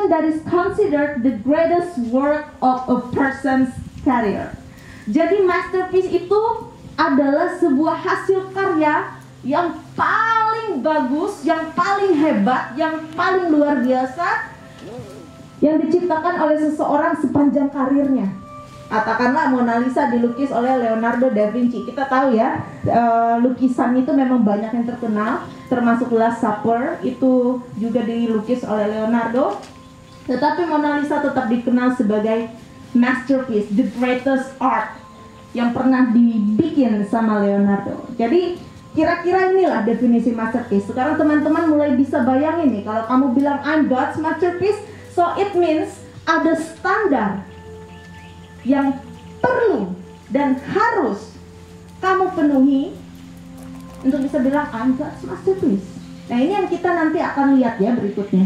that is considered the greatest work of a person's career. Jadi masterpiece itu adalah sebuah hasil karya yang paling bagus, yang paling hebat, yang paling luar biasa, yang diciptakan oleh seseorang sepanjang karirnya. Katakanlah Mona Lisa dilukis oleh Leonardo da Vinci. Kita tahu ya, lukisan itu memang banyak yang terkenal, termasuk Last Supper itu juga dilukis oleh Leonardo. Tetapi Mona Lisa tetap dikenal sebagai masterpiece, the greatest art yang pernah dibikin sama Leonardo. Jadi kira-kira inilah definisi masterpiece. Sekarang teman-teman mulai bisa bayangin nih, kalau kamu bilang I'm God's masterpiece, so it means ada standar yang perlu dan harus kamu penuhi untuk bisa bilang I'm God's masterpiece. Nah, ini yang kita nanti akan lihat ya berikutnya.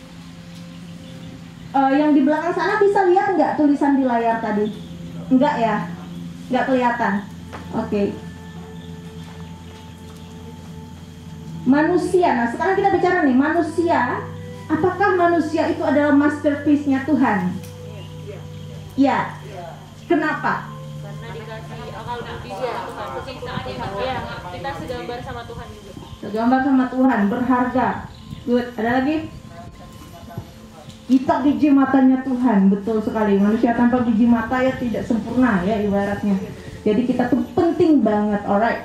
Yang di belakang sana bisa lihat nggak tulisan di layar tadi? Enggak ya? Nggak kelihatan. Oke. Manusia. Nah, sekarang kita bicara nih, manusia. Apakah manusia itu adalah masterpiece-nya Tuhan? Ya. Kenapa? Karena dikasih akal budi sama Tuhan. Penciptaannya ya, kita segambar sama Tuhan juga. Segambar sama Tuhan, berharga. Good. Ada lagi? Kita biji matanya Tuhan, betul sekali. Manusia tanpa biji mata ya tidak sempurna ya ibaratnya. Jadi kita tuh penting banget, alright.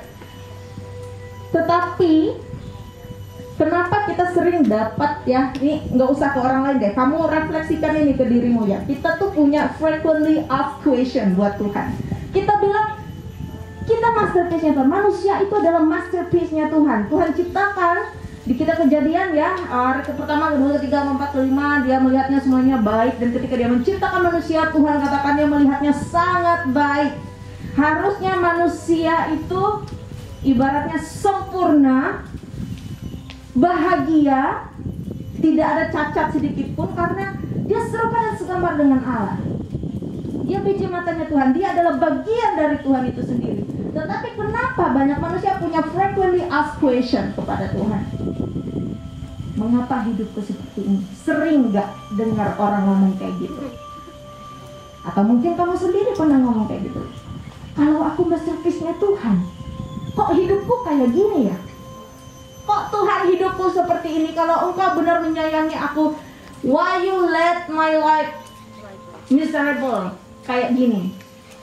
Tetapi kenapa kita sering dapat ya, ini nggak usah ke orang lain deh, kamu refleksikan ini ke dirimu ya. Kita tuh punya frequently asked question buat Tuhan. Kita bilang kita masterpiece-nya Tuhan, manusia itu adalah masterpiece-nya Tuhan. Tuhan ciptakan. Di kita Kejadian ya, hari pertama, kedua, ketiga, keempat, kelima, dia melihatnya semuanya baik. Dan ketika dia menciptakan manusia, Tuhan katakan dia melihatnya sangat baik. Harusnya manusia itu ibaratnya sempurna, bahagia, tidak ada cacat sedikit pun, karena dia serupa dan segambar dengan Allah. Dia biji matanya Tuhan, dia adalah bagian dari Tuhan itu sendiri. Tetapi kenapa banyak manusia punya frequently asked question kepada Tuhan? Mengapa hidupku seperti ini? Sering gak dengar orang ngomong kayak gitu? Atau mungkin kamu sendiri pernah ngomong kayak gitu? Kalau aku masterpiece-nya Tuhan, kok hidupku kayak gini ya? Kok Tuhan hidupku seperti ini? Kalau Engkau benar menyayangi aku, why you let my life miserable kayak gini?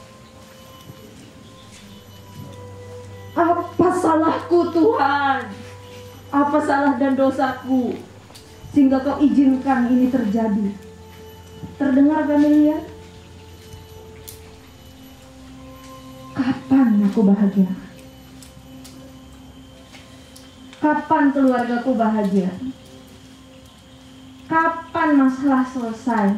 Apa salahku Tuhan? Apa salah dan dosaku sehingga Kau izinkan ini terjadi? Terdengar familiar? Kapan aku bahagia? Kapan keluargaku bahagia? Kapan masalah selesai?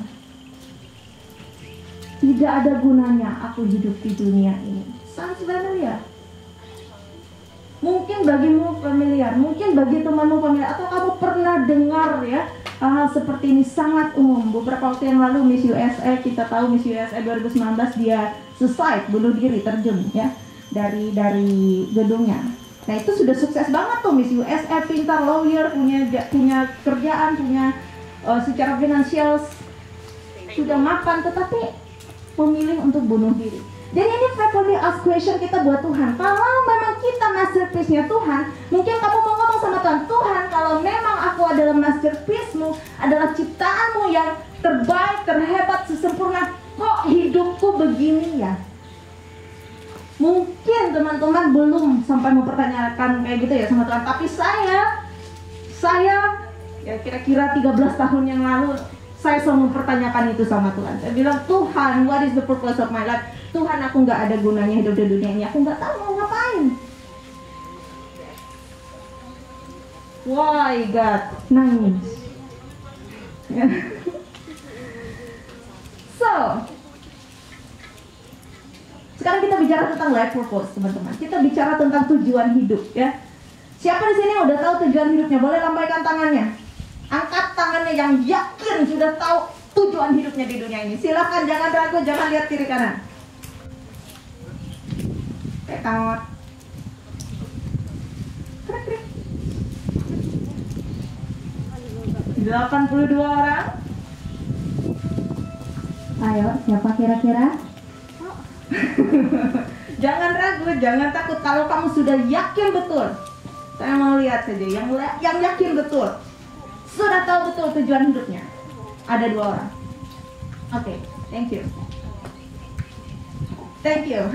Tidak ada gunanya aku hidup di dunia ini. Sounds familiar? Mungkin bagimu familiar, mungkin bagi temanmu familiar, atau kamu pernah dengar ya hal seperti ini sangat umum. Beberapa waktu yang lalu Miss USA, kita tahu Miss USA 2019 dia suicide, bunuh diri, terjun ya dari gedungnya. Nah itu sudah sukses banget tuh Miss USA, pintar, lawyer, punya kerjaan, punya secara finansial sudah mapan, tetapi memilih untuk bunuh diri. Jadi ini frequently asked question kita buat Tuhan. Kalau memang kita masterpiece-nya Tuhan, mungkin kamu mau ngomong sama Tuhan, Tuhan kalau memang aku adalah masterpiece-mu, adalah ciptaanmu yang terbaik, terhebat, sesempurna, kok hidupku begini ya? Mungkin teman-teman belum sampai mempertanyakan kayak gitu ya sama Tuhan. Tapi saya ya kira-kira 13 tahun yang lalu, saya selalu mempertanyakan itu sama Tuhan. Saya bilang, Tuhan, what is the purpose of my life? Tuhan, aku nggak ada gunanya hidup di dunia ini. Aku nggak tahu mau ngapain. Why God? Nangis. So, sekarang kita bicara tentang life purpose, teman-teman. Kita bicara tentang tujuan hidup, ya. Siapa di sini udah tahu tujuan hidupnya? Boleh lambaikan tangannya. Angkat tangannya yang yakin sudah tahu tujuan hidupnya di dunia ini. Silakan, jangan ragu, jangan lihat kiri kanan. Tekot. 82 orang. Ayo, siapa kira-kira? Jangan ragu, jangan takut. Kalau kamu sudah yakin betul, saya mau lihat saja yang yakin betul, sudah tahu betul tujuan hidupnya. Ada 2 orang. Oke, thank you. Thank you.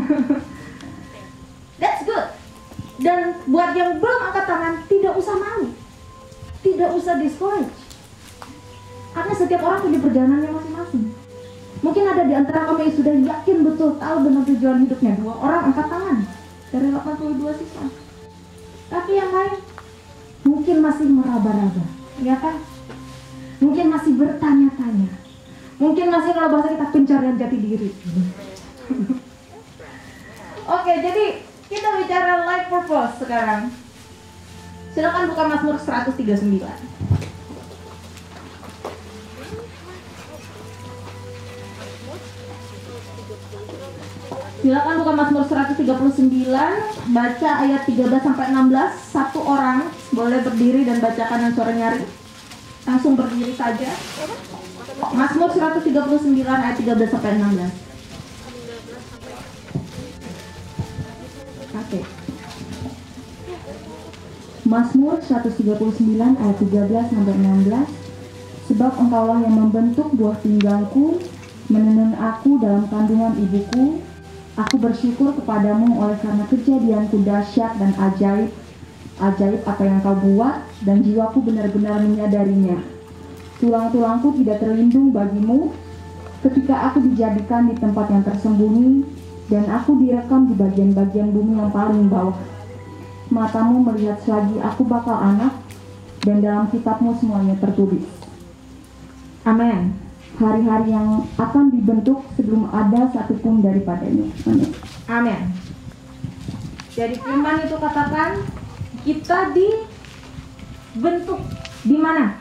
That's good. Dan buat yang belum angkat tangan, tidak usah malu, tidak usah discourage. Karena setiap orang punya perjalanannya masing-masing. Mungkin ada di antara kamu yang sudah yakin betul tahu dengan tujuan hidupnya. 2 orang angkat tangan dari 82 siswa. Tapi yang lain mungkin masih meraba-raba, ya kan? Mungkin masih bertanya-tanya. Mungkin masih, kalau bahasa kita, pencarian jati diri. Oke, jadi kita bicara life purpose sekarang. Silakan buka Mazmur 139. Silakan buka Mazmur 139, baca ayat 13 sampai 16. 1 orang boleh berdiri dan bacakan dengan suara nyaring. Langsung berdiri saja. Mazmur 139 ayat 13 sampai 16. Oke. Mazmur 139 ayat 13 sampai 16. Sebab Engkaulah yang membentuk buah pinggangku, menenun aku dalam kandungan ibuku. Aku bersyukur kepadamu oleh karena kejadianku dahsyat dan ajaib. Ajaib apa yang kau buat, dan jiwaku benar-benar menyadarinya. Tulang-tulangku tidak terlindung bagimu ketika aku dijadikan di tempat yang tersembunyi, dan aku direkam di bagian-bagian bumi yang paling bawah. Matamu melihat selagi aku bakal anak, dan dalam kitabmu semuanya tertulis. Amin. Hari-hari yang akan dibentuk sebelum ada satupun daripadanya. Amin. Amin. Jadi firman itu katakan kita dibentuk di mana?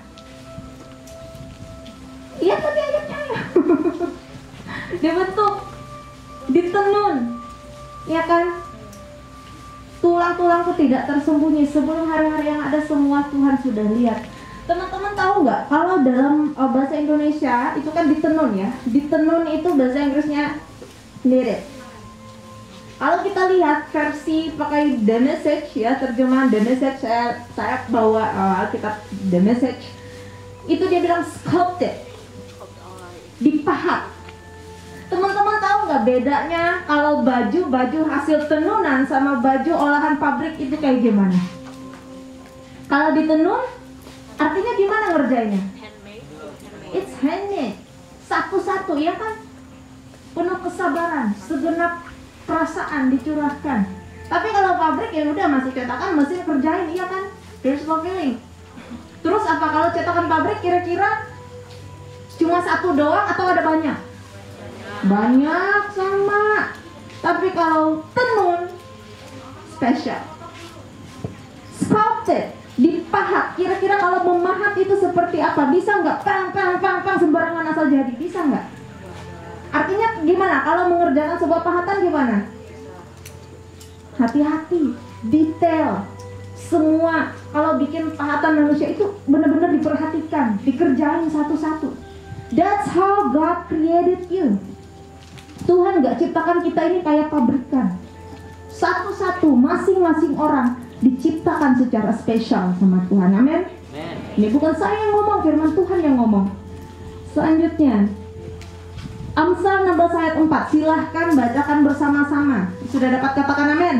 Iya tadi ayatnya ya. Dibentuk, ditenun, ya kan? Tulang-tulangku tidak tersembunyi, sebelum hari-hari yang ada semua Tuhan sudah lihat. Teman-teman tahu nggak kalau dalam bahasa Indonesia itu kan ditenun ya? Ditenun itu bahasa Inggrisnya knitted. Kalau kita lihat versi pakai The Message ya, terjemahan The Message, saya bawa kitab The Message, itu dia bilang sculpted, dipahat. Teman-teman tahu nggak bedanya kalau baju hasil tenunan sama baju olahan pabrik itu kayak gimana? Kalau ditenun, artinya gimana ngerjainnya? It's handmade, satu-satu ya kan? Penuh kesabaran, segenap perasaan dicurahkan. Tapi kalau pabrik ya udah masih cetakan, mesin kerjain, iya kan? There's no feeling. Terus apa kalau cetakan pabrik kira-kira cuma 1 doang atau ada banyak? Banyak sama. Tapi kalau tenun spesial, sculpted, dipahat. Kira-kira kalau memahat itu seperti apa? Bisa nggak? Pang sembarangan asal jadi? Bisa nggak? Artinya gimana? Kalau mengerjakan sebuah pahatan gimana? Hati-hati, detail. Semua kalau bikin pahatan manusia itu benar-benar diperhatikan, dikerjain satu-satu. That's how God created you. Tuhan nggak ciptakan kita ini kayak pabrikan. Satu-satu, masing-masing orang diciptakan secara spesial sama Tuhan. Amin. Ini bukan saya yang ngomong, firman Tuhan yang ngomong. Selanjutnya, Amsal 16 ayat 4. Silahkan bacakan bersama-sama. Sudah dapat katakan amin?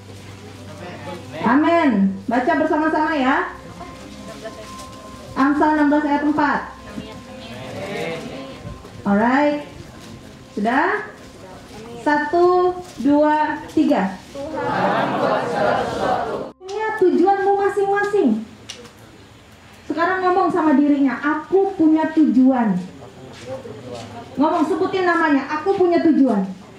Amin. Baca bersama-sama ya. Amsal 16 ayat 4. Alright. Sudah? 1, 2, 3. Punya tujuanmu masing-masing. Sekarang ngomong sama dirinya, aku punya tujuan. Ngomong, sebutin namanya, aku punya tujuan.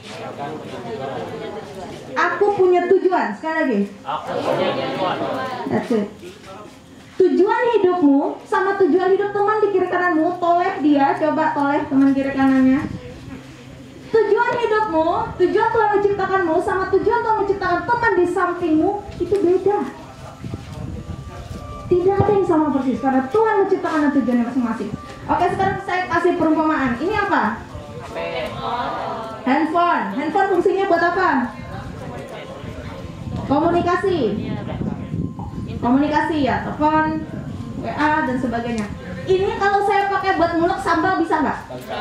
Aku punya tujuan. Sekali lagi. Aku punya tujuan. That's it. Tujuan hidupmu sama tujuan hidup teman di kiri kananmu. Toleh dia, coba toleh teman kiri kanannya. Tujuan hidupmu, tujuan Tuhan menciptakanmu sama tujuan Tuhan menciptakan teman di sampingmu itu beda. Tidak ada yang sama persis karena Tuhan menciptakan tujuannya masing-masing. Oke, sekarang saya kasih perumpamaan. Ini apa? handphone. Handphone fungsinya buat apa? Komunikasi. Komunikasi ya, telepon, WA dan sebagainya. Ini kalau saya pakai buat ngulek sambal bisa nggak?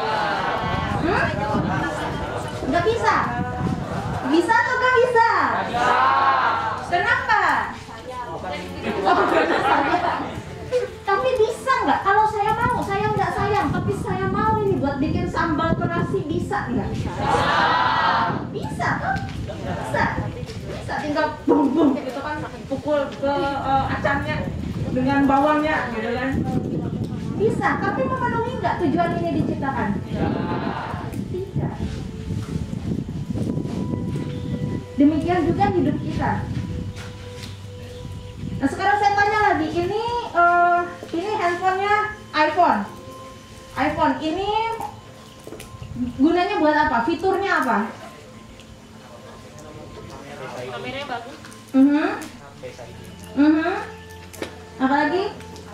Nggak bisa. Bisa atau nggak bisa? Kenapa? Oh, karena sayang. Tapi bisa nggak? Kalau saya mau, saya nggak sayang, tapi saya mau ini buat bikin sambal terasi, bisa nggak? Bisa kan? Bisa. Bisa tinggal bung bung gitu kan, pukul ke acarnya dengan bawangnya gitu kan. Bisa, tapi memenuhi nggak tujuan ini diciptakan? Tidak. Demikian juga hidup kita. Nah sekarang saya tanya lagi, ini handphonenya iPhone. iPhone ini gunanya buat apa? Fiturnya apa? Kameranya bagus. Apa lagi?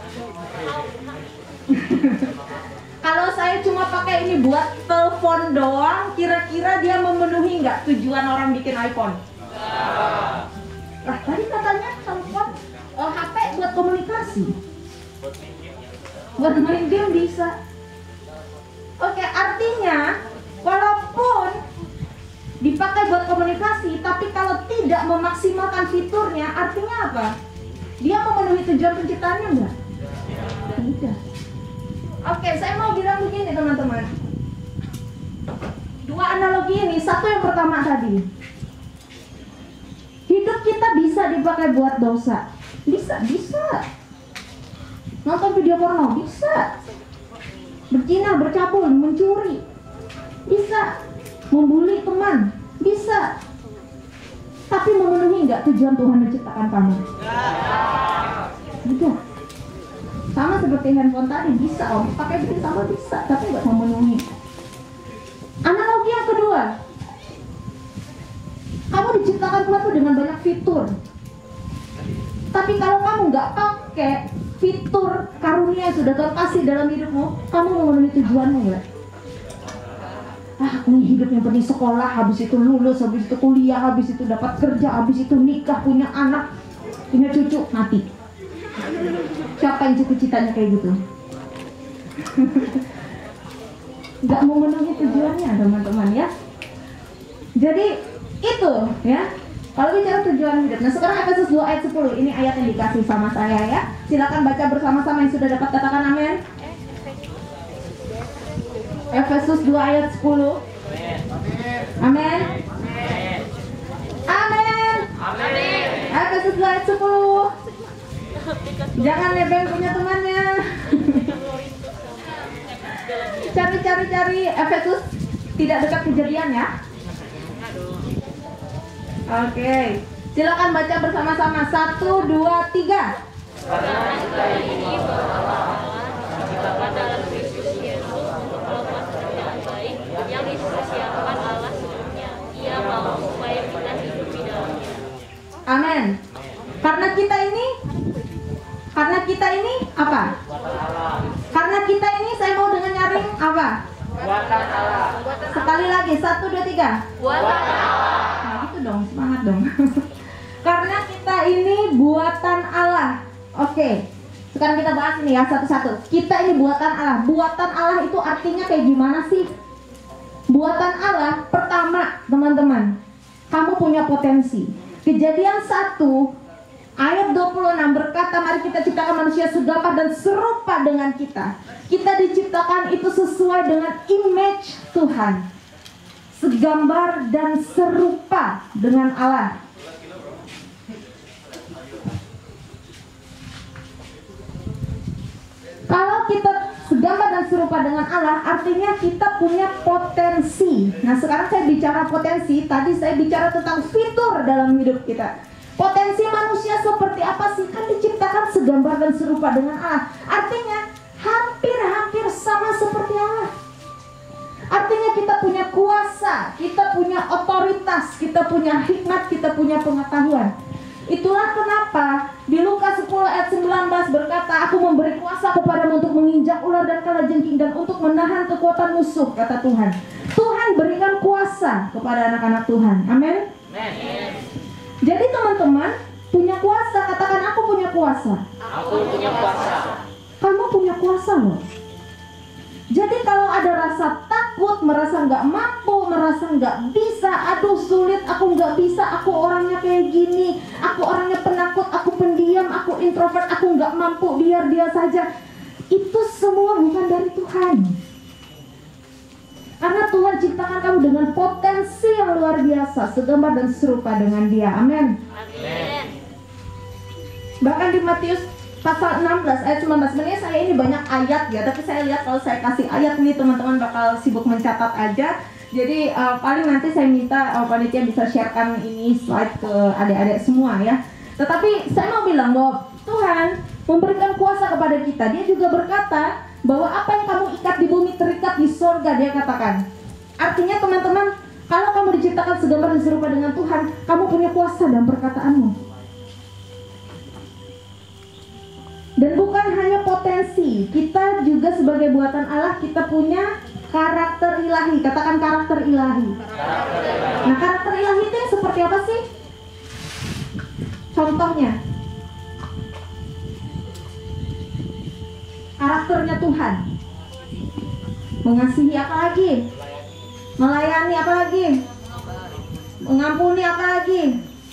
Kalau saya cuma pakai ini buat telepon doang, kira-kira dia memenuhi nggak tujuan orang bikin iPhone? Lah tadi katanya telepon, HP buat komunikasi, buat main game bisa. Oke, artinya walaupun dipakai buat komunikasi, tapi kalau tidak memaksimalkan fiturnya, artinya apa? Dia memenuhi tujuan penciptaannya enggak? Tidak. Oke, saya mau bilang begini teman-teman. Dua analogi ini, satu yang pertama tadi. Hidup kita bisa dipakai buat dosa. Bisa. Nonton video porno, bisa. Berzina, bercabul, mencuri, bisa. Membuli teman, bisa. Tapi memenuhi nggak tujuan Tuhan menciptakan kamu? Tidak. Sama seperti handphone tadi, bisa om, pakai bikin sama bisa, tapi nggak memenuhi. Analogi yang kedua, kamu diciptakan Tuhan tuh dengan banyak fitur. Tapi kalau kamu nggak pakai fitur karunia yang sudah Tuhan kasih dalam hidupmu, kamu memenuhi tujuanmu nggak? Aku hidupnya penuh sekolah, habis itu lulus, habis itu kuliah, habis itu dapat kerja, habis itu nikah, punya anak, punya cucu, mati. Siapa yang cita-citanya kayak gitu? Gak memenuhi tujuannya teman-teman ya. Jadi itu ya, kalau bicara tujuan hidup. Nah sekarang Efesus 2 ayat 10, ini ayat yang dikasih sama saya ya. Silakan baca bersama-sama yang sudah dapat, katakan amin. Efesus 2 ayat 10. Amin. Amin. Efesus 2 ayat 10. Jangan nebeng punya temannya. Cari Efesus, tidak dekat Kejadian ya. Oke, silakan baca bersama-sama. 1, 2, 3. Yang dipersiapkan Allah sebelumnya, Ia mau supaya kita hidup di dalamnya. Amin. Karena kita ini apa? Karena kita ini, saya mau dengan nyaring apa? Buatan Allah. Sekali lagi, 1, 2, 3. Buatan Allah. Nah gitu dong, semangat dong. Karena kita ini buatan Allah. Oke, sekarang kita bahas ini ya satu-satu. Kita ini buatan Allah. Buatan Allah itu artinya kayak gimana sih? Buatan Allah, pertama teman-teman, kamu punya potensi. Kejadian 1 ayat 26 berkata, mari kita ciptakan manusia segambar dan serupa dengan kita. Kita diciptakan itu sesuai dengan image Tuhan, segambar dan serupa dengan Allah. Kalau kita segambar dan serupa dengan Allah, artinya kita punya potensi. Nah sekarang saya bicara potensi, tadi saya bicara tentang fitur dalam hidup kita. Potensi manusia seperti apa sih? Kan diciptakan segambar dan serupa dengan Allah. Artinya hampir sama seperti Allah. Artinya kita punya kuasa, kita punya otoritas, kita punya hikmat, kita punya pengetahuan. Itulah kenapa di Lukas 10 ayat 19 berkata, aku memberi kuasa kepadamu untuk menginjak ular dan kalajengking dan untuk menahan kekuatan musuh, kata Tuhan. Tuhan berikan kuasa kuasa kepada anak-anak Tuhan. Amin. Jadi teman-teman punya kuasa, katakan aku punya kuasa. Aku punya kuasa. Kamu punya kuasa loh. Jadi kalau ada rasa takut, merasa nggak mampu, merasa nggak bisa, aduh sulit, aku nggak bisa, aku orangnya kayak gini, aku orangnya penakut, aku pendiam, aku introvert, aku nggak mampu, biar dia saja. Itu semua bukan dari Tuhan. Karena Tuhan ciptakan kamu dengan potensi yang luar biasa, segambar dan serupa dengan Dia. Amin. Amin. Bahkan di Matius pasal 16 ayat 19, sebenarnya saya ini banyak ayat ya, tapi saya lihat kalau saya kasih ayat ini teman-teman bakal sibuk mencatat aja. Jadi paling nanti saya minta panitia bisa sharekan ini slide ke adik-adik semua ya. Tetapi saya mau bilang bahwa Tuhan memberikan kuasa kepada kita. Dia juga berkata bahwa apa yang kamu ikat di bumi terikat di sorga, dia katakan. Artinya teman-teman, kalau kamu diciptakan segambar dan serupa dengan Tuhan, kamu punya kuasa dalam perkataanmu. Dan bukan hanya potensi, kita juga sebagai buatan Allah, kita punya karakter ilahi. Katakan karakter ilahi. Nah, karakter ilahi itu yang seperti apa sih? Contohnya, karakternya Tuhan. Mengasihi apa lagi? Melayani apa lagi? Mengampuni apa lagi?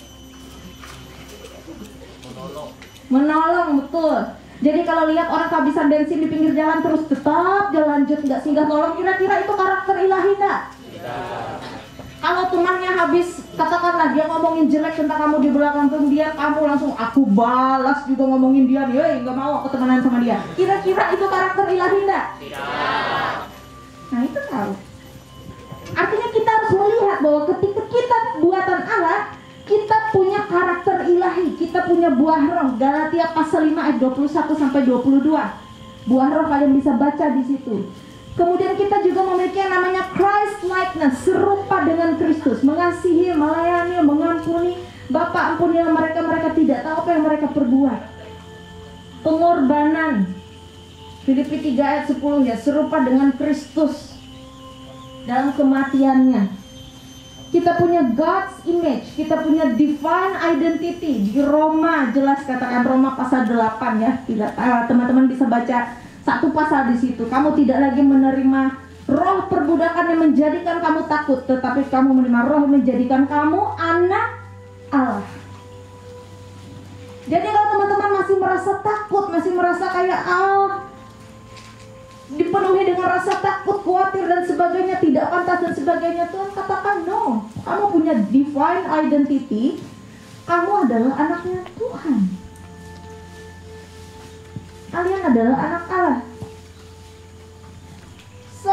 Menolong, betul. Jadi kalau lihat orang kehabisan bensin di pinggir jalan terus tetap jalan lanjut, nggak singgah tolong, kira-kira itu karakter ilahi nggak? Kalau temannya habis, katakanlah dia ngomongin jelek tentang kamu di belakang dia, kamu langsung aku balas juga ngomongin dia, nggak mau aku temenan sama dia. Kira-kira itu karakter ilahi nggak? Nah itu tahu. Artinya kita harus melihat bahwa ketika kita buatan Allah, kita punya karakter ilahi, kita punya buah roh. Galatia pasal 5 ayat 21 sampai 22. Buah roh kalian bisa baca di situ. Kemudian kita juga memiliki yang namanya Christ likeness, serupa dengan Kristus, mengasihi, melayani, mengampuni. Bapa ampunilah mereka, mereka tidak tahu apa yang mereka perbuat. Pengorbanan. Filipi 3 ayat 10 ya, serupa dengan Kristus dalam kematiannya. Kita punya God's image, kita punya divine identity. Di Roma jelas, katakan Roma pasal 8 ya. Teman-teman bisa baca satu pasal di situ. Kamu tidak lagi menerima roh perbudakan yang menjadikan kamu takut, tetapi kamu menerima roh yang menjadikan kamu anak Allah. Jadi kalau teman-teman masih merasa takut, masih merasa kayak dipenuhi dengan rasa takut, khawatir dan sebagainya, tidak pantas dan sebagainya, Tuhan katakan no. Kamu punya divine identity. Kamu adalah anaknya Tuhan. Kalian adalah anak Allah. So,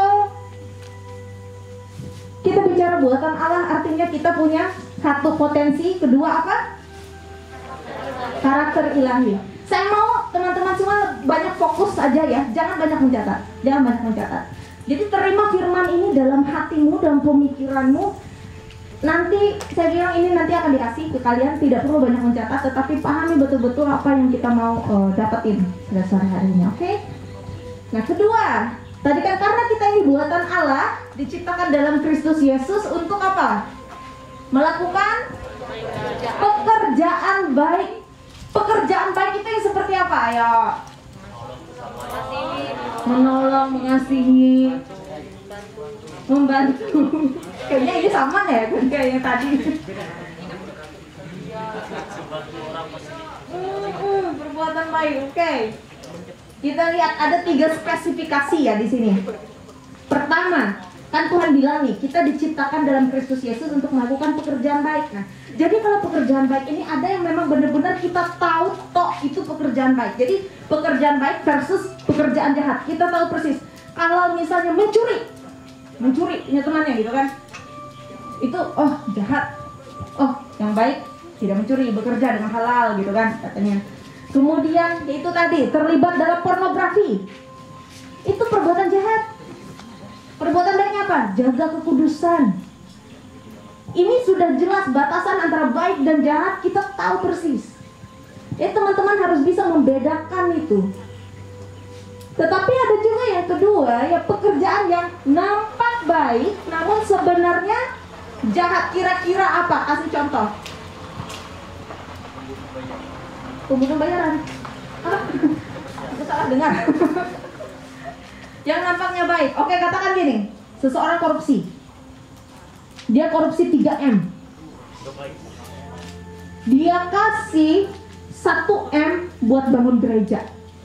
kita bicara buatan Allah, artinya kita punya satu potensi, kedua apa? Karakter ilahi. Saya mau teman-teman semua banyak fokus aja ya, jangan banyak mencatat, jangan banyak mencatat. Jadi terima firman ini dalam hatimu, dalam pemikiranmu. Nanti saya bilang ini nanti akan dikasih ke kalian, tidak perlu banyak mencatat, tetapi pahami betul-betul apa yang kita mau dapetin dasar hari ini, oke? Nah kedua, tadi kan karena kita ini buatan Allah, diciptakan dalam Kristus Yesus untuk apa? Melakukan pekerjaan baik. Pekerjaan baik itu yang seperti apa? Ayo. Menolong, mengasihi, membantu. Kayaknya ini sama ya kayak yang tadi. Perbuatan baik, oke. Kita lihat ada 3 spesifikasi ya di sini. Pertama, kan Tuhan bilang nih, kita diciptakan dalam Kristus Yesus untuk melakukan pekerjaan baik. Nah, jadi kalau pekerjaan baik ini ada yang memang benar-benar kita tahu toh itu pekerjaan baik. Jadi pekerjaan baik versus pekerjaan jahat. Kita tahu persis. Kalau misalnya mencuri punya temannya gitu kan. Itu jahat. Yang baik tidak mencuri, bekerja dengan halal gitu kan katanya. Kemudian itu tadi terlibat dalam pornografi. Itu perbuatan jahat. Perbuatan baiknya apa? Jaga kekudusan. Ini sudah jelas batasan antara baik dan jahat, kita tahu persis. Teman-teman harus bisa membedakan itu. Tetapi ada juga yang kedua, ya pekerjaan yang nampak baik, namun sebenarnya jahat kira-kira apa? Kasih contoh. Pembunuh bayaran. Aku salah dengar. Yang nampaknya baik. Oke, katakan gini. Seseorang korupsi. Dia korupsi 3M. Dia kasih 1M buat bangun gereja.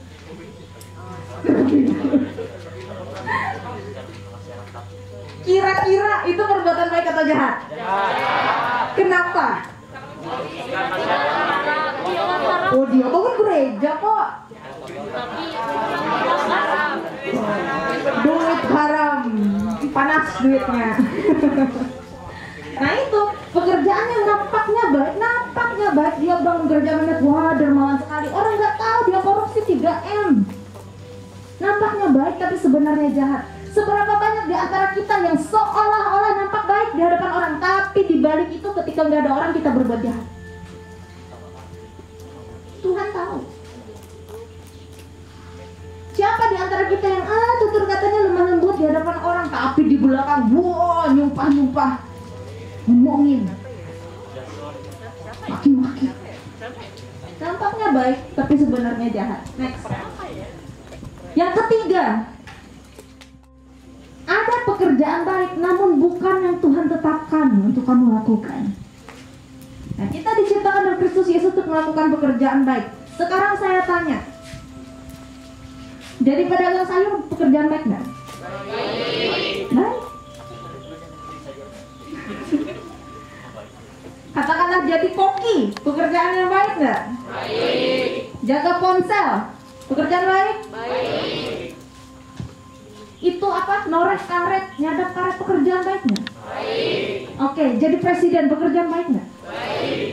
Kira-kira itu perbuatan baik atau jahat? Kenapa? Oh, dia bangun gereja kok. Duit haram, panas duitnya. Nah itu pekerjaan yang nampaknya baik, dia bangun gereja banget, wah dermawan sekali. Orang nggak tahu dia korupsi 3M. Nampaknya baik tapi sebenarnya jahat. Seberapa banyak di antara kita yang seolah-olah nampak baik di hadapan orang, tapi di balik itu ketika nggak ada orang kita berbuat jahat. Tuhan tahu. Siapa di antara kita yang tutur katanya lemah lembut di hadapan orang, tapi di belakang wah nyumpah ngomongin, maki-maki. Nampaknya baik tapi sebenarnya jahat. Next. Yang ketiga, ada pekerjaan baik namun bukan yang Tuhan tetapkan untuk kamu lakukan. Nah, kita diciptakan dalam Kristus Yesus untuk melakukan pekerjaan baik. Sekarang saya tanya, jadi pedagang sayur pekerjaan baik nggak? Baik. Katakanlah jadi koki, pekerjaan yang baik nggak? Baik. Jaga ponsel, pekerjaan baik? Baik. Itu apa? Norek karet, nyadap karet, pekerjaan baik nggak? Baik. Oke, jadi presiden, pekerjaan baik nggak? Baik.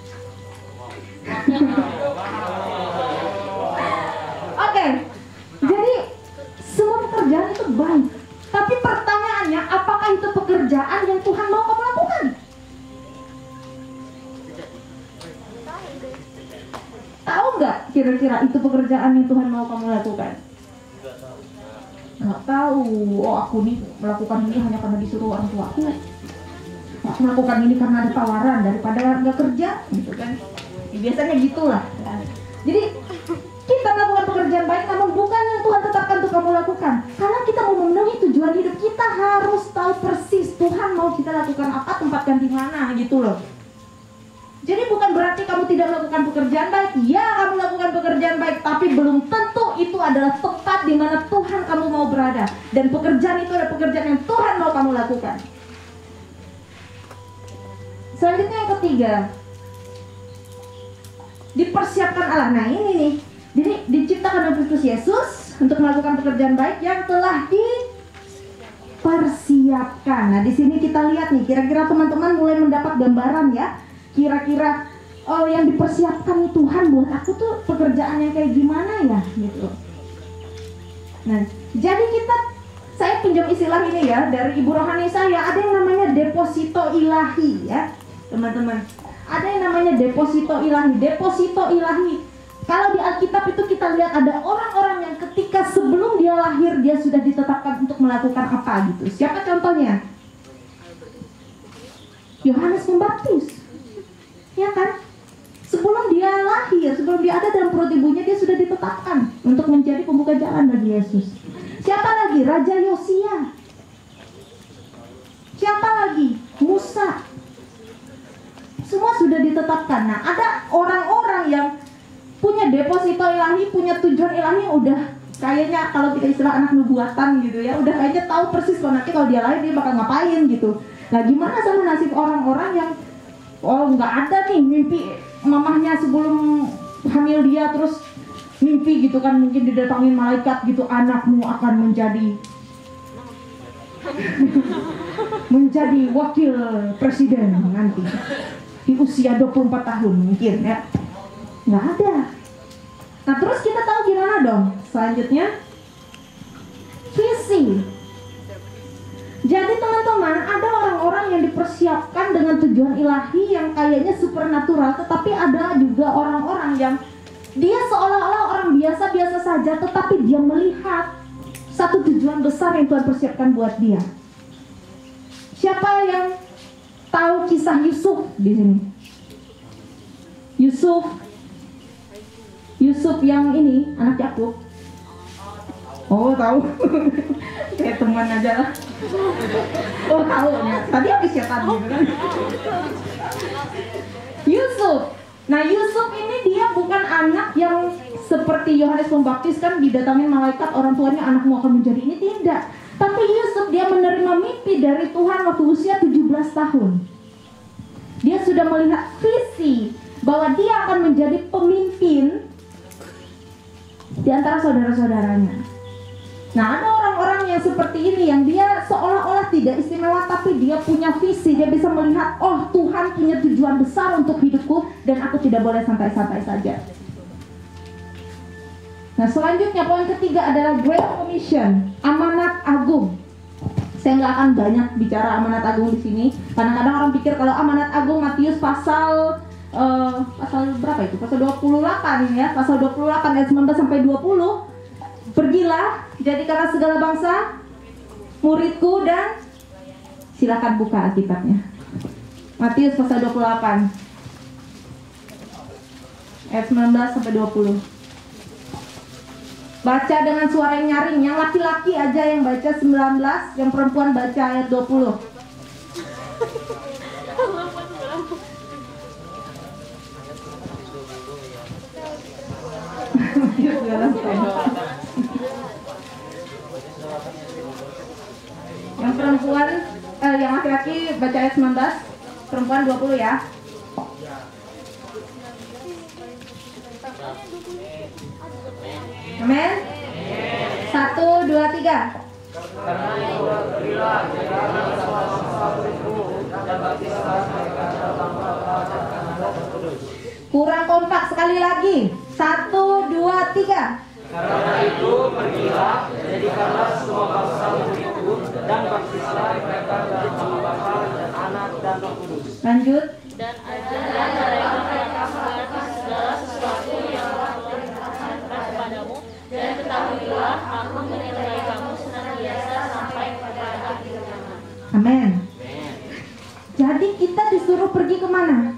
Oke, jadi semua pekerjaan itu baik. Tapi pertanyaannya, apakah itu pekerjaan yang Tuhan mau kamu lakukan? Tahu nggak kira-kira itu pekerjaan yang Tuhan mau kamu lakukan? Nggak tahu. Oh, aku nih melakukan ini hanya karena disuruh orang tuaku. Aku melakukan ini karena ada tawaran daripada nggak kerja, gitu kan? Ya, biasanya gitulah. Kan? Jadi kita melakukan pekerjaan baik, namun bukan yang Tuhan tetapkan untuk kamu lakukan. Karena kita mau memenuhi tujuan hidup, kita harus tahu persis Tuhan mau kita lakukan apa, tempatkan di mana, gitu loh. Jadi bukan berarti kamu tidak melakukan pekerjaan baik. Ya, kamu lakukan pekerjaan baik, tapi belum tentu itu adalah tempat di mana Tuhan kamu mau berada. Dan pekerjaan itu adalah pekerjaan yang Tuhan mau kamu lakukan. Selanjutnya yang ketiga, dipersiapkan Allah. Nah ini nih, jadi diciptakan oleh Kristus Yesus untuk melakukan pekerjaan baik yang telah dipersiapkan. Nah di sini kita lihat nih, kira-kira teman-teman mulai mendapat gambaran ya. Kira-kira oh yang dipersiapkan Tuhan buat aku tuh pekerjaan yang kayak gimana ya gitu. Nah jadi saya pinjam istilah ini ya dari ibu rohani saya. Ada yang namanya deposito ilahi ya teman-teman. Ada yang namanya deposito ilahi. Deposito ilahi, kalau di Alkitab itu kita lihat ada orang-orang yang ketika sebelum dia lahir dia sudah ditetapkan untuk melakukan apa gitu. Siapa contohnya? Yohanes Pembaptis. Ya kan? Sebelum dia lahir, sebelum dia ada dalam perut ibunya, dia sudah ditetapkan untuk menjadi pembuka jalan bagi Yesus. Siapa lagi? Raja Yosia. Siapa lagi? Musa. Semua sudah ditetapkan. Nah, ada orang-orang yang punya deposito ilahi, punya tujuan ilahi yang udah kayaknya kalau kita istilah anak nubuatan gitu ya, udah kayaknya tahu persis kalau nanti kalau dia lahir dia bakal ngapain gitu. Nah, gimana sama nasib orang-orang yang nggak ada nih mimpi mamahnya sebelum hamil dia terus mimpi gitu kan, mungkin didatangin malaikat gitu, anakmu akan menjadi wakil presiden nanti di usia 24 tahun mungkin ya. Nggak ada. Nah terus kita tahu gimana dong selanjutnya? Visi. Jadi teman-teman, ada orang-orang yang dipersiapkan dengan tujuan ilahi yang kayaknya supernatural, tetapi ada juga orang-orang yang dia seolah-olah orang biasa-biasa saja, tetapi dia melihat satu tujuan besar yang Tuhan persiapkan buat dia. Siapa yang tahu kisah Yusuf di sini? Yusuf yang ini anak Yakub. Oh tahu. Kayak teman aja lah. Oh tahu ya. Tadi habis setan gitu kan. Yusuf. Nah Yusuf ini dia bukan anak yang seperti Yohanes Pembaptis kan didatangin malaikat orang tuanya anakmu akan menjadi ini, tidak. Tapi Yusuf dia menerima mimpi dari Tuhan waktu usia 17 tahun. Dia sudah melihat visi bahwa dia akan menjadi pemimpin di antara saudara-saudaranya. Nah ada orang-orang yang seperti ini yang dia seolah-olah tidak istimewa, tapi dia punya visi. Dia bisa melihat, oh Tuhan punya tujuan besar untuk hidupku dan aku tidak boleh santai-santai saja. Nah selanjutnya poin ketiga adalah Great Commission, amanat agung. Saya nggak akan banyak bicara amanat agung di sini. Kadang-kadang orang pikir kalau amanat agung Matius pasal berapa itu? Pasal 28 ya, pasal 28 ayat 19 sampai 20. Pergilah, jadikanlah segala bangsa muridku dan silakan buka Alkitabnya. Matius pasal 28 ayat 19 sampai 20. Baca dengan suara yang nyaring, yang laki-laki aja yang baca 19, yang perempuan baca ayat 20. Yang perempuan, yang laki-laki baca ayat 19, perempuan 20 ya. Amin. 1, 2, 3. Kurang kompak sekali lagi. 1, 2, 3. Karena itu pergilah, jadikanlah semua bangsa muridku dan baptislah mereka dalam nama Bapa dan Anak dan Roh Kudus. Lanjut. Dan ajarlah mereka melakukan segala sesuatu yang telah kuperintahkan kepadamu, dan ketahuilah aku menyertai kamu senantiasa sampai kepada akhir zaman. Amin. Jadi kita disuruh pergi kemana?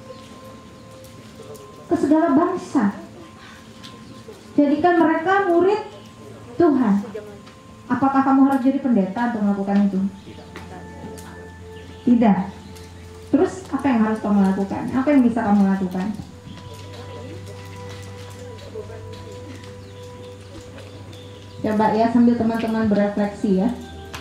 Ke segala bangsa. Jadikan mereka murid Tuhan. Apakah kamu harus jadi pendeta untuk melakukan itu? Tidak. Terus apa yang harus kamu lakukan? Apa yang bisa kamu lakukan? Coba ya sambil teman-teman berefleksi ya.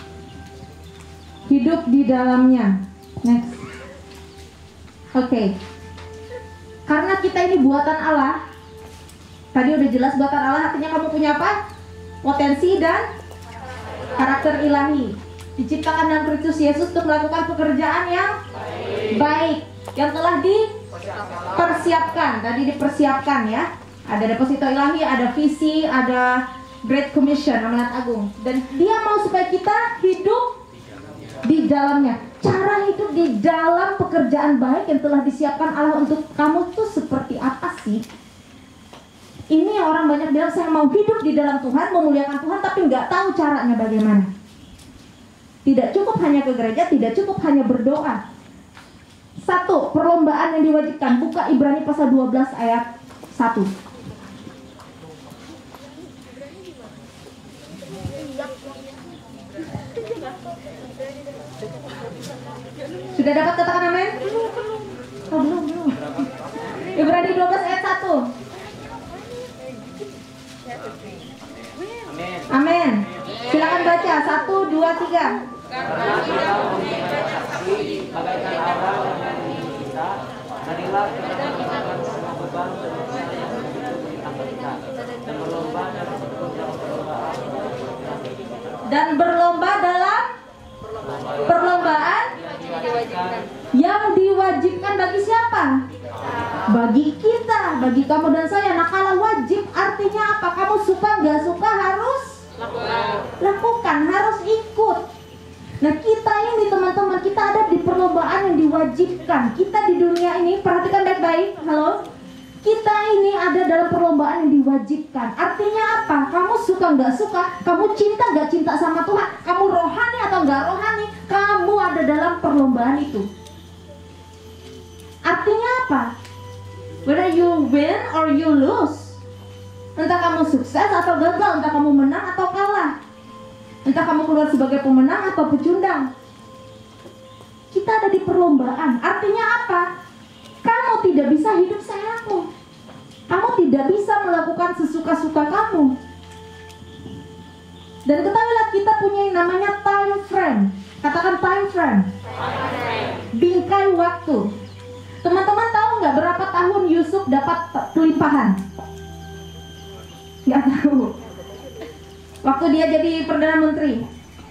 Hidup di dalamnya. Next. Oke. Karena kita ini buatan Allah. Tadi udah jelas buatan Allah, artinya kamu punya apa? Potensi dan karakter ilahi. Diciptakan dalam Kristus Yesus untuk melakukan pekerjaan yang baik, yang telah dipersiapkan. Tadi dipersiapkan ya. Ada deposito ilahi, ada visi, ada Great Commission, amanat agung. Dan dia mau supaya kita hidup di dalamnya. Cara hidup di dalam pekerjaan baik yang telah disiapkan Allah untuk kamu tuh seperti apa sih? Ini yang orang banyak bilang, saya mau hidup di dalam Tuhan, memuliakan Tuhan, tapi nggak tahu caranya bagaimana. Tidak cukup hanya ke gereja, tidak cukup hanya berdoa. 1, perlombaan yang diwajibkan. Buka Ibrani pasal 12 ayat 1. Sudah dapat katakan amin? Oh, belum. Ibrani 12 ayat 1. Amin. Silakan baca 1, 2, 3. Karena kita mempunyai saksi bagaikan Allah yang mendidik kita, marilah kita melakukan semua beban dan dosa yang ditanggung kita, dan berlomba dalam perlombaan Dan berlomba dalam perlombaan yang diwajibkan bagi siapa? Bagi kita, bagi kamu dan saya. Nah kalau wajib artinya apa? Kamu suka nggak suka harus lakukan, harus ikut. Nah kita ini teman-teman, kita ada di perlombaan yang diwajibkan. Kita di dunia ini, perhatikan baik-baik, halo. Kita ini ada dalam perlombaan yang diwajibkan. Artinya apa? Kamu suka nggak suka, kamu cinta nggak cinta sama Tuhan, kamu rohani atau nggak rohani, kamu ada dalam perlombaan itu. Artinya apa? Whether you win or you lose. Entah kamu sukses atau gagal, entah kamu menang atau kalah, entah kamu keluar sebagai pemenang atau pecundang. Kita ada di perlombaan. Artinya apa? Kamu tidak bisa hidup seenakmu. Kamu tidak bisa melakukan sesuka-suka kamu. Dan ketahuilah kita punya yang namanya time frame. Katakan time frame. Bingkai waktu. Teman-teman tahu nggak berapa tahun Yusuf dapat kelimpahan? Nggak tahu. Waktu dia jadi Perdana Menteri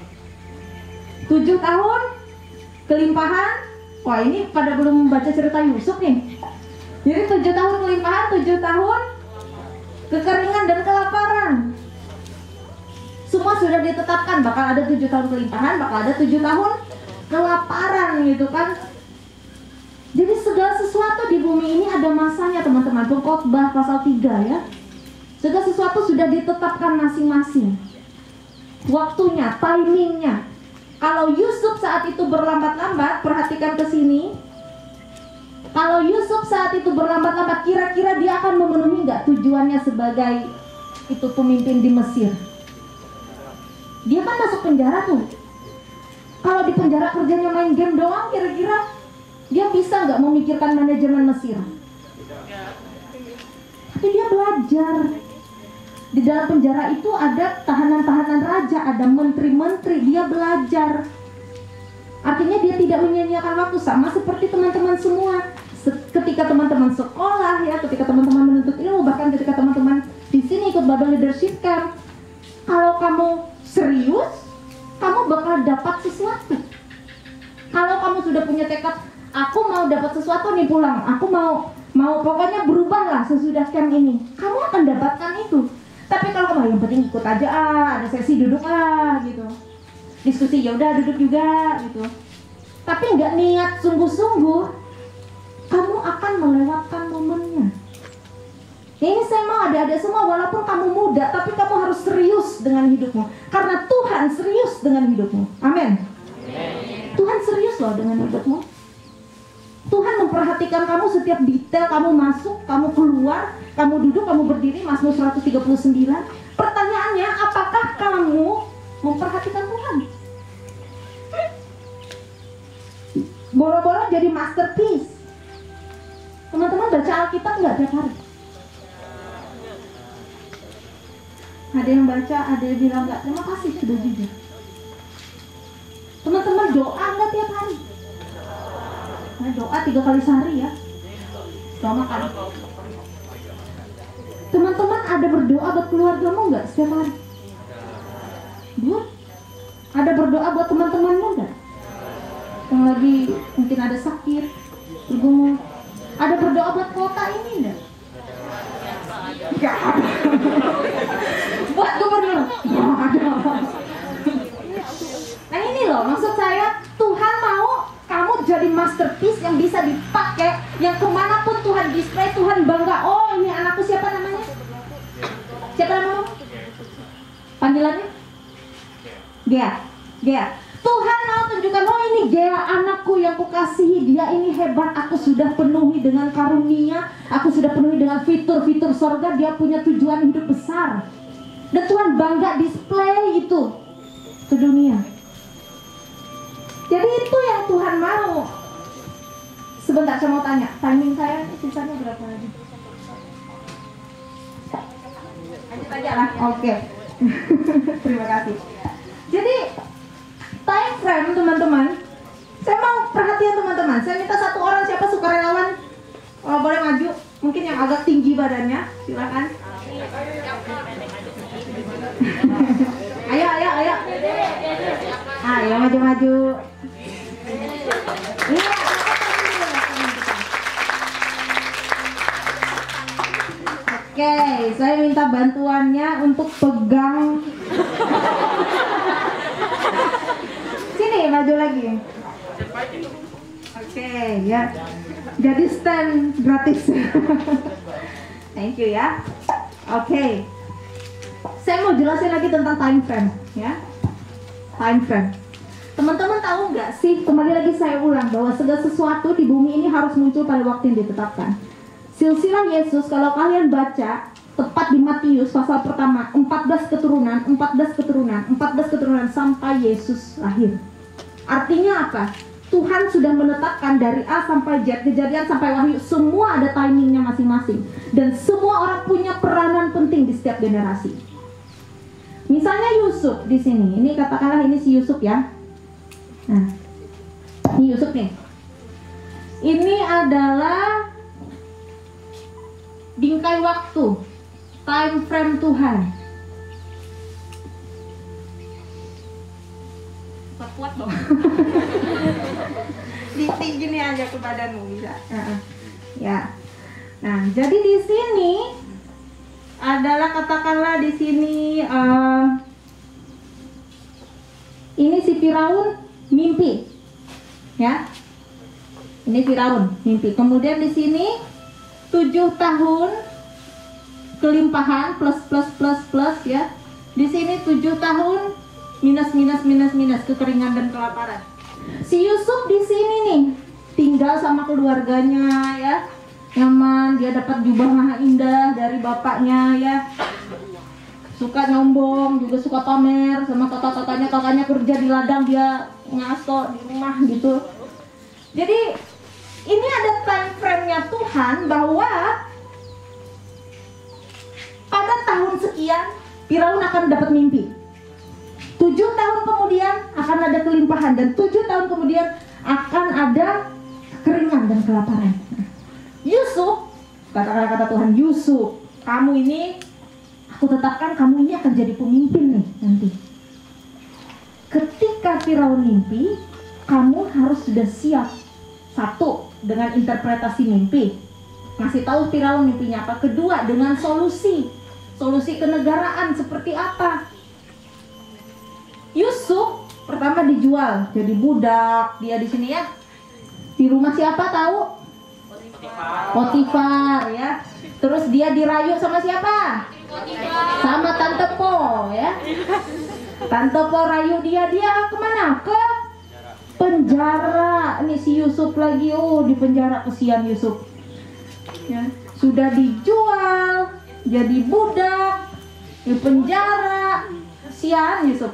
7 tahun kelimpahan. Wah, ini pada belum baca cerita Yusuf nih. Jadi 7 tahun kelimpahan, 7 tahun kekeringan dan kelaparan. Semua sudah ditetapkan, bakal ada 7 tahun kelimpahan, bakal ada 7 tahun kelaparan gitu kan. Jadi segala sesuatu di bumi ini ada masanya, teman-teman. Pengkhotbah pasal 3 ya. Segala sesuatu sudah ditetapkan masing-masing. Waktunya, timingnya. Kalau Yusuf saat itu berlambat-lambat, perhatikan ke sini. Kalau Yusuf saat itu berlambat-lambat, kira-kira dia akan memenuhi nggak tujuannya sebagai itu pemimpin di Mesir? Dia kan masuk penjara tuh. Kalau di penjara kerjanya main game doang, kira-kira dia bisa nggak memikirkan manajemen Mesir? Tapi dia belajar. Di dalam penjara itu ada tahanan-tahanan raja, ada menteri-menteri. Dia belajar. Artinya dia tidak menyia-nyiakan waktu, sama seperti teman-teman semua. Ketika teman-teman sekolah ya, ketika teman-teman menuntut ilmu, bahkan ketika teman-teman di sini ikut Bible Leadership Camp, kalau kamu serius, kamu bakal dapat sesuatu. Kalau kamu sudah punya tekad, aku mau dapat sesuatu nih pulang, aku mau pokoknya berubahlah sesudah camp ini, kamu akan dapatkan itu. Tapi kalau kamu yang penting ikut aja, ada sesi duduk gitu, diskusi ya udah duduk juga gitu, tapi nggak niat sungguh-sungguh, kamu akan melewatkan momennya. Ini saya mau adik-adik semua, walaupun kamu muda, tapi kamu harus serius dengan hidupmu, karena Tuhan serius dengan hidupmu. Amin. Tuhan serius loh dengan hidupmu. Tuhan memperhatikan kamu setiap detail, kamu masuk, kamu keluar, kamu duduk, kamu berdiri. Mazmur 139. Pertanyaannya, apakah kamu memperhatikan Tuhan? Boro-boro jadi masterpiece. Teman-teman baca Alkitab nggak tiap hari? Ada yang baca, ada yang bilang nggak. Terima kasih sudah jujur. Teman-teman doa nggak tiap hari? Nah, doa 3 kali sehari ya. Doa makan. Teman-teman ada berdoa buat keluargamu nggak setiap hari? Bu? Ada berdoa buat teman-temanmu nggak? Yang lagi mungkin ada sakit, bergumul. Ada berdoa buat kota ini nggak? Nggak ada. Buat gubernur? Nggak ada. Nah ini loh, maksud saya, Tuhan mau kamu jadi masterpiece yang bisa dipakai, yang kemanapun Tuhan display, Tuhan bangga. Oh, ini anakku, siapa namanya? Siapa namanya? Panggilannya? Gea. Tuhan mau tunjukkan, oh ini Gea, anakku yang kukasihi, dia ini hebat, aku sudah penuhi dengan karunia, aku sudah penuhi dengan fitur-fitur sorga, dia punya tujuan hidup besar. Dan Tuhan bangga display itu ke dunia. Jadi itu yang Tuhan mau. Sebentar, saya mau tanya, timing saya sisanya berapa lagi? Lanjut aja lah. Oke. Terima kasih. Jadi time frame teman-teman, saya mau perhatian teman-teman. Saya minta satu orang, siapa sukarelawan, boleh maju. Mungkin yang agak tinggi badannya, silakan. Ayo. Ayo maju. Iya. Oke, saya minta bantuannya untuk pegang. Sini, maju lagi. Oke, ya. Jadi stand gratis. Thank you ya. Oke. Saya mau jelasin lagi tentang time frame, ya. Time frame. Teman-teman tahu nggak sih, kembali lagi saya ulang, bahwa segala sesuatu di bumi ini harus muncul pada waktu yang ditetapkan. Silsilah Yesus, kalau kalian baca tepat di Matius pasal pertama, 14 keturunan sampai Yesus lahir. Artinya apa? Tuhan sudah menetapkan dari A sampai Z, Kejadian sampai Wahyu, semua ada timingnya masing-masing. Dan semua orang punya peranan penting di setiap generasi. Misalnya Yusuf di sini, ini katakanlah ini si Yusuf ya. Nah, ini Yusuf nih. Ini adalah bingkai waktu, time frame Tuhan. Kuat dong. Gini aja ke badanmu bisa. Ya. Nah, jadi di sini adalah katakanlah di sini ini si Firaun mimpi, ya. Ini Firaun mimpi. Kemudian di sini 7 tahun kelimpahan plus ya. Di sini 7 tahun minus kekeringan dan kelaparan. Si Yusuf di sini nih tinggal sama keluarganya ya, nyaman, dia dapat jubah maha indah dari bapaknya ya, suka nyombong, juga suka pamer sama kakaknya kerja di ladang, dia ngaso di rumah gitu. Jadi ini ada time frame-nya Tuhan bahwa pada tahun sekian Firaun akan dapat mimpi. 7 tahun kemudian akan ada kelimpahan, dan 7 tahun kemudian akan ada kekeringan dan kelaparan. Yusuf, kata Tuhan, Yusuf, kamu ini, aku tetapkan kamu ini akan jadi pemimpin nih nanti. Ketika Firaun mimpi, kamu harus sudah siap. Satu, dengan interpretasi mimpi, ngasih tahu Firaun mimpinya apa. Kedua, dengan solusi kenegaraan seperti apa. Yusuf pertama dijual jadi budak, dia di sini ya, di rumah siapa tahu? Potifar ya. Terus dia dirayu sama siapa? Sama Tante Po ya. Tante Po rayu dia kemana? Ke penjara. Ini si Yusuf lagi, di penjara, kesian Yusuf ya. Sudah dijual jadi budak di penjara, kesian Yusuf.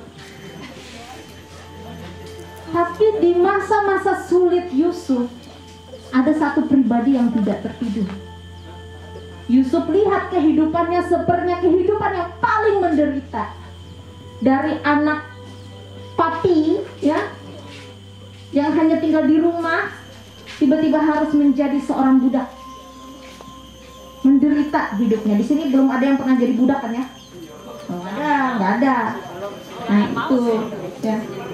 Tapi di masa-masa sulit Yusuf, ada satu pribadi yang tidak tertidur. Yusuf lihat kehidupannya sepertinya kehidupan yang paling menderita. Dari anak papi ya, yang hanya tinggal di rumah, tiba-tiba harus menjadi seorang budak. Menderita hidupnya. Di sini belum ada yang pernah jadi budak kan ya? Nggak ada. Nah itu ya.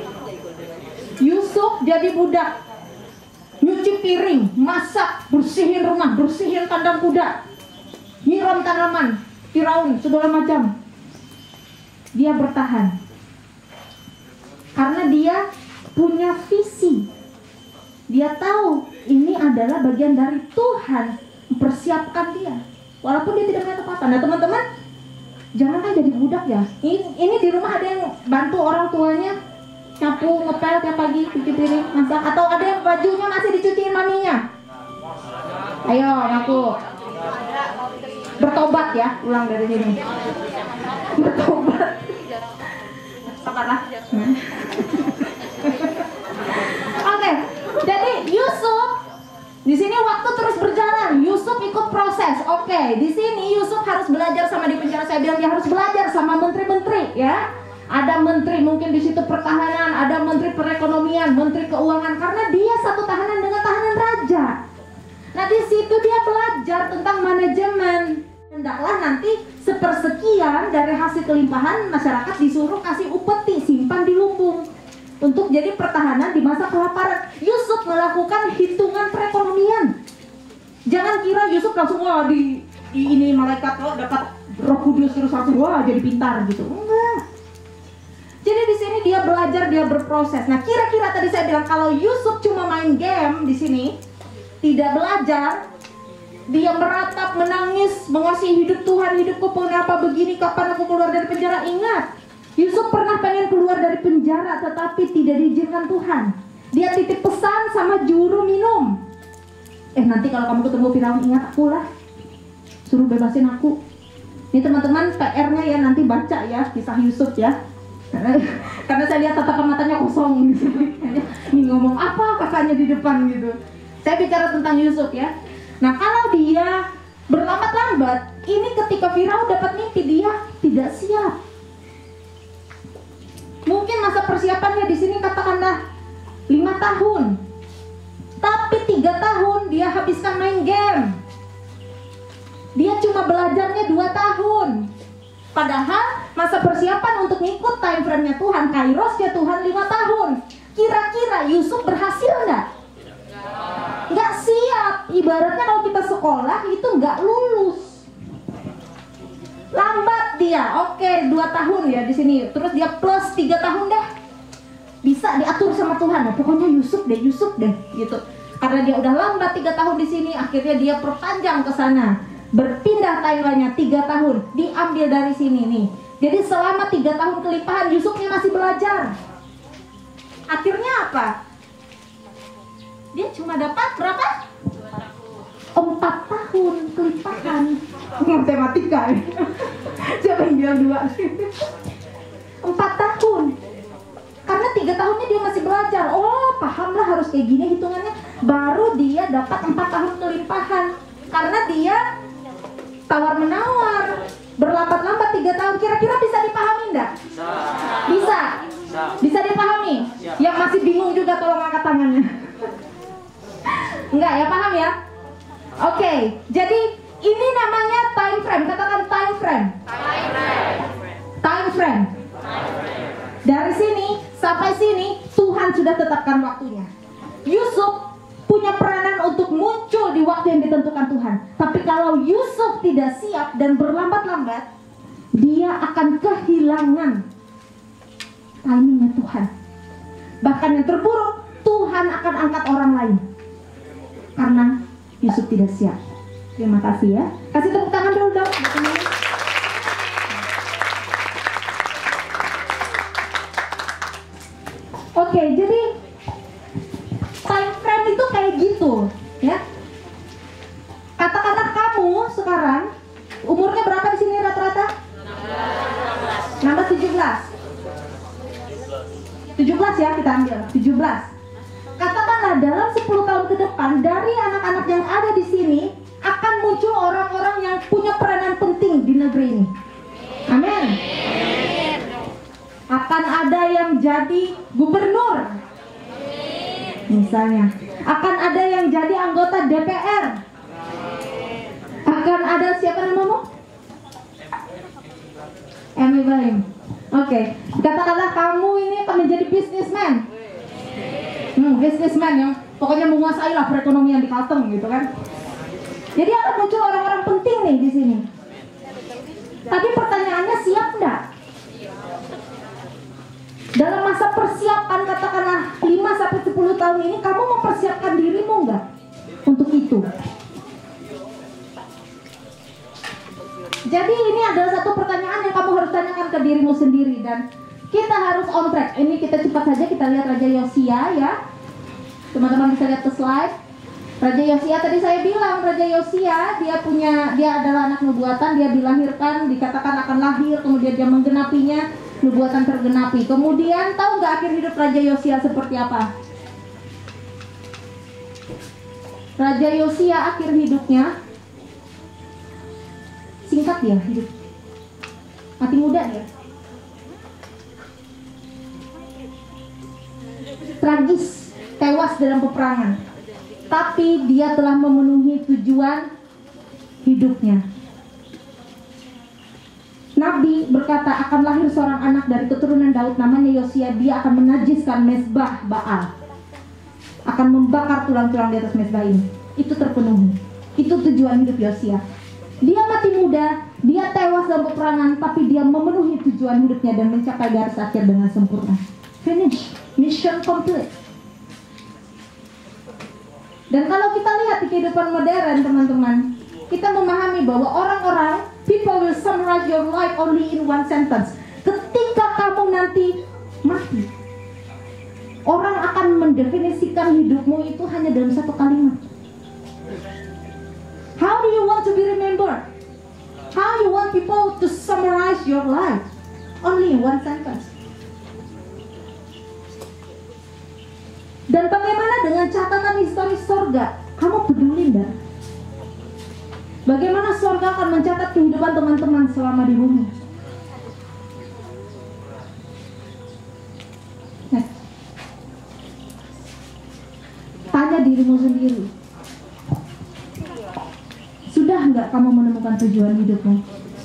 Yusuf jadi budak, nyuci piring, masak, bersihin rumah, bersihin kandang kuda, nyiram tanaman, Firaun, segala macam. Dia bertahan karena dia punya visi. Dia tahu ini adalah bagian dari Tuhan mempersiapkan dia, walaupun dia tidak punya tempatan. Nah teman-teman, janganlah jadi budak ya. Ini di rumah ada yang bantu orang tuanya nyapu, ngepel tiap pagi, cuci piring, masak, atau ada yang bajunya masih dicuciin maminya? Ayo ngaku. Bertobat ya, ulang dari sini. Bertobat. Sabarlah. Oke, jadi Yusuf di sini waktu terus berjalan. Yusuf ikut proses. Oke, di sini Yusuf harus belajar sama di penjara. Saya bilang dia harus belajar sama menteri-menteri ya. Ada menteri mungkin di situ pertahanan, ada menteri perekonomian, menteri keuangan, karena dia satu tahanan dengan tahanan raja. Nah di situ dia belajar tentang manajemen. Hendaklah nanti sepersekian dari hasil kelimpahan masyarakat disuruh kasih upeti, simpan di lumbung untuk jadi pertahanan di masa kelaparan. Yusuf melakukan hitungan perekonomian. Jangan kira Yusuf langsung di ini malaikat dapat Roh Kudus terus langsung jadi pintar gitu. Enggak. Jadi di sini dia belajar, dia berproses. Nah, kira-kira tadi saya bilang kalau Yusuf cuma main game di sini, tidak belajar, dia meratap, menangis, mengasihi hidup Tuhan, hidupku pun apa begini, kapan aku keluar dari penjara? Ingat, Yusuf pernah pengen keluar dari penjara tetapi tidak diizinkan Tuhan. Dia titip pesan sama juru minum. Nanti kalau kamu ketemu Firaun ingat aku lah, suruh bebasin aku. Ini teman-teman PR-nya ya, nanti baca ya kisah Yusuf ya. Karena saya lihat tatapan matanya kosong gitu. Ini ngomong apa kakaknya di depan gitu. Saya bicara tentang Yusuf ya. Nah, kalau dia berlambat-lambat, ini ketika Firaun dapat mimpi dia tidak siap. Mungkin masa persiapannya di sini katakanlah 5 tahun. Tapi 3 tahun dia habiskan main game. Dia cuma belajarnya 2 tahun. Padahal masa persiapan untuk ngikut time frame-nya Tuhan, kairosnya Tuhan 5 tahun. Kira-kira Yusuf berhasil nggak? Nggak siap. Ibaratnya kalau kita sekolah itu nggak lulus. Lambat dia, oke 2 tahun ya di sini. Terus dia plus 3 tahun deh. Bisa diatur sama Tuhan. Nah, pokoknya Yusuf deh gitu. Karena dia udah lambat 3 tahun di sini, akhirnya dia perpanjang ke sana. Berpindah timeline-nya 3 tahun, diambil dari sini nih. Jadi selama 3 tahun kelimpahan Yusufnya masih belajar. Akhirnya apa? Dia cuma dapat berapa? 4 tahun kelimpahan. Matematika ya. Siapa yang bilang 2? 4 tahun. Karena 3 tahunnya dia masih belajar. Oh, pahamlah harus kayak gini hitungannya. Baru dia dapat 4 tahun kelimpahan. Karena dia tawar menawar, berlambat-lambat 3 tahun. Kira-kira bisa dipahami enggak? Bisa. Bisa dipahami? Yang masih bingung juga tolong angkat tangannya. Enggak ya, paham ya? Oke, jadi ini namanya time frame. Katakan time frame. Time frame. Dari sini sampai sini Tuhan sudah tetapkan waktunya. Yusuf punya peranan untuk muncul di waktu yang ditentukan Tuhan. Tapi kalau Yusuf tidak siap dan berlambat-lambat, dia akan kehilangan timingnya Tuhan. Bahkan yang terburuk, Tuhan akan angkat orang lain karena Yusuf tidak siap. Terima kasih ya. Kasih tepuk tangan dulu dong. Oke, jadi time frame itu kayak gitu ya. Katakanlah kamu sekarang umurnya berapa di sini rata-rata? 16, 17 ya, kita ambil 17. Katakanlah dalam 10 tahun ke depan dari anak-anak yang ada di sini akan muncul orang-orang yang punya peranan penting di negeri ini. Amin. Akan ada yang jadi gubernur, misalnya. Akan ada yang jadi anggota DPR. Akan ada siapa namamu? Ibrahim. Oke, katakanlah kamu ini akan menjadi businessman. Businessman yang pokoknya menguasai lah perekonomian di Kalteng gitu kan. Jadi akan muncul orang-orang penting nih di sini. Tapi pertanyaannya, siap enggak? Dalam masa persiapan katakanlah 5-10 tahun ini, kamu mempersiapkan dirimu enggak untuk itu? Jadi ini adalah satu pertanyaan yang kamu harus tanyakan ke dirimu sendiri. Dan kita harus on track. Ini kita cepat saja kita lihat Raja Yosia ya. Teman-teman bisa lihat ke slide. Raja Yosia, tadi saya bilang Raja Yosia dia adalah anak nubuatan. Dia dilahirkan, dikatakan akan lahir, kemudian dia menggenapinya, nubuatan tergenapi. Kemudian tahu nggak akhir hidup Raja Yosia seperti apa? Raja Yosia akhir hidupnya singkat, dia hidup mati muda dia. Tragis, tewas dalam peperangan. Tapi dia telah memenuhi tujuan hidupnya. Nabi berkata akan lahir seorang anak dari keturunan Daud, namanya Yosia. Dia akan menajiskan mezbah Baal, akan membakar tulang-tulang di atas mezbah ini. Itu terpenuhi. Itu tujuan hidup Yosia. Dia mati muda, dia tewas dalam peperangan, tapi dia memenuhi tujuan hidupnya dan mencapai garis akhir dengan sempurna. Finish, mission complete. Dan kalau kita lihat di kehidupan modern, teman-teman, kita memahami bahwa orang-orang, people will summarize your life only in one sentence. Ketika kamu nanti mati, orang akan mendefinisikan hidupmu itu hanya dalam satu kalimat. How do you want to be remembered? How you want people to summarize your life? Only in one sentence. Dan bagaimana dengan catatan historis sorga? Kamu peduli enggak? Bagaimana sorga akan mencatat kehidupan teman-teman selama di bumi? Tanya dirimu sendiri. Sudah enggak kamu menemukan tujuan hidupmu?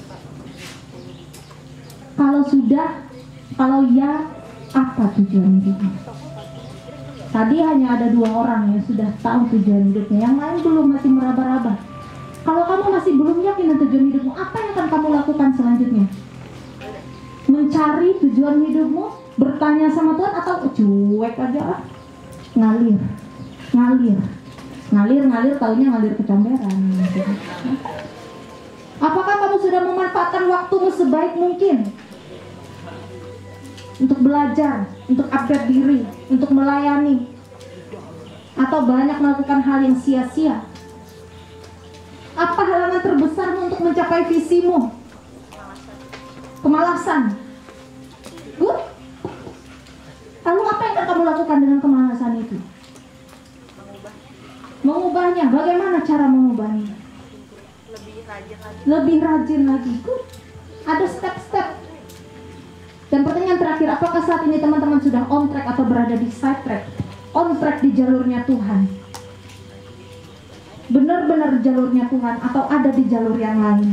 Kalau sudah, kalau ya, apa tujuan hidupmu? Tadi hanya ada 2 orang yang sudah tahu tujuan hidupnya, yang lain belum, masih meraba-raba. Kalau kamu masih belum yakin dengan tujuan hidupmu, apa yang akan kamu lakukan selanjutnya? Mencari tujuan hidupmu, bertanya sama Tuhan, atau cuek aja lah? Ngalir, taunya ngalir kecomberan. Apakah kamu sudah memanfaatkan waktumu sebaik mungkin untuk belajar, untuk update diri, untuk melayani, atau banyak melakukan hal yang sia-sia? Apa halangan terbesarmu untuk mencapai visimu? Kemalasan. Good. Lalu apa yang akan kamu lakukan dengan kemalasan itu? Mengubahnya. Bagaimana cara mengubahnya? Lebih rajin lagi. Good. Ada step-step. Dan pertanyaan terakhir, apakah saat ini teman-teman sudah on track atau berada di side track? On track di jalurnya Tuhan? Benar-benar jalurnya Tuhan atau ada di jalur yang lain?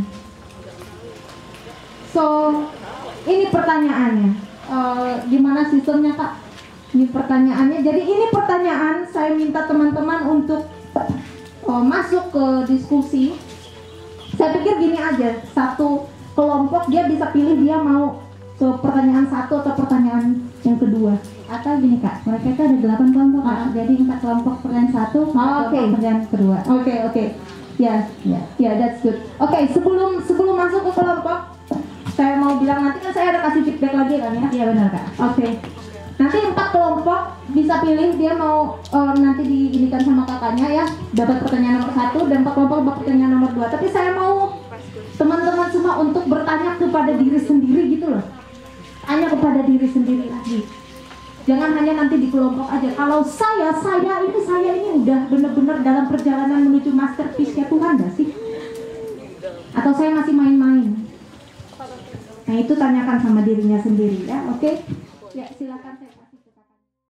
So, ini pertanyaannya. Gimana sistemnya, Kak? Ini pertanyaannya. Jadi ini pertanyaan, saya minta teman-teman untuk masuk ke diskusi. Saya pikir gini aja, satu kelompok dia bisa pilih dia mau ke pertanyaan 1 atau pertanyaan yang kedua. Atau gini Kak, mereka itu ada 8 kelompok Kak. Jadi 4 kelompok pertanyaan 1, pertanyaan kedua. Oke. Ya, that's good. Oke, sebelum masuk ke kelompok, saya mau bilang nanti kan saya ada kasih feedback lagi kan ya? Iya benar Kak. Oke. Nanti 4 kelompok bisa pilih dia mau nanti diinikan sama kakaknya ya, dapat pertanyaan nomor 1 dan 4 kelompok dapat pertanyaan nomor 2. Tapi saya mau teman-teman semua untuk bertanya kepada diri sendiri gitu loh. Tanya kepada diri sendiri lagi. Jangan hanya nanti di kelompok aja. Kalau saya ini udah benar-benar dalam perjalanan menuju masterpiece-nya Tuhan gak sih? Atau saya masih main-main? Nah itu tanyakan sama dirinya sendiri ya, oke? Ya silakan saya.